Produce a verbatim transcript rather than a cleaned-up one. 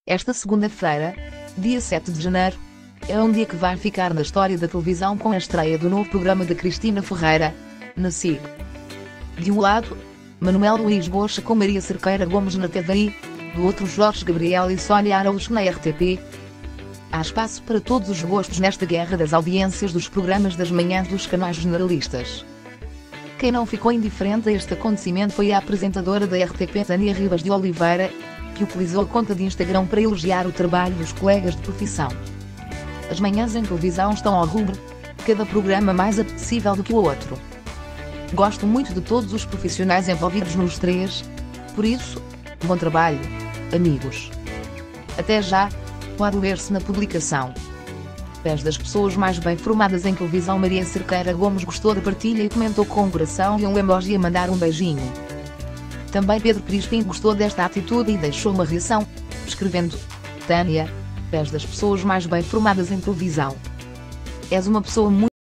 Esta segunda-feira, dia sete de janeiro, é um dia que vai ficar na história da televisão com a estreia do novo programa de Cristina Ferreira, na S I C. De um lado, Manuel Luís Goxa com Maria Cerqueira Gomes na T V I, do outro Jorge Gabriel e Sónia Araújo na R T P. Há espaço para todos os gostos nesta guerra das audiências dos programas das manhãs dos canais generalistas. Quem não ficou indiferente a este acontecimento foi a apresentadora da R T P, Tânia Ribas de Oliveira, que utilizou a conta de Instagram para elogiar o trabalho dos colegas de profissão. As manhãs em televisão estão ao rubro, cada programa mais apetecível do que o outro. Gosto muito de todos os profissionais envolvidos nos três, por isso, bom trabalho, amigos. Até já, pode ler-se na publicação. Pés das pessoas mais bem formadas em televisão. Maria Cerqueira Gomes gostou da partilha e comentou com um coração e um emoji a mandar um beijinho. Também Pedro Crispim gostou desta atitude e deixou uma reação, escrevendo: Tânia, pés das pessoas mais bem formadas em televisão. És uma pessoa muito